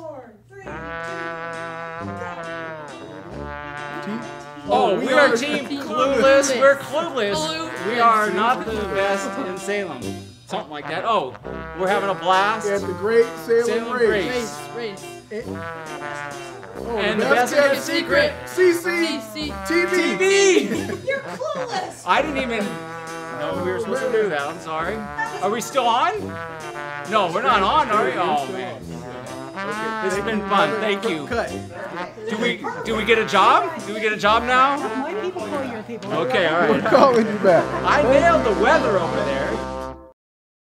4, 3, 2, go. Oh, we are Team Clueless. We're clueless. We are not the best in Salem. Something like that. Oh, we're having a blast. At the Great Salem Race. Oh, And the best kept secret. CCTV. You're clueless. I didn't even know we were supposed to do that. I'm sorry. Are we still on? No, we're not on, are we? Oh man. This has been fun. Thank you. Do we get a job? Do we get a job now? My people call your people. Okay, all right. We're calling you back. I nailed the weather over there.